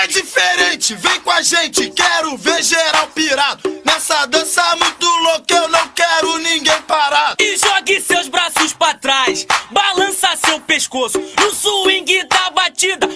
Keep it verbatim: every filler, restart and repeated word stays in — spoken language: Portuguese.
é diferente, vem com a gente, quero ver geral pirado. Nessa dança muito louca eu não quero ninguém parado. E jogue seus braços pra trás, balança seu pescoço no swing da batida.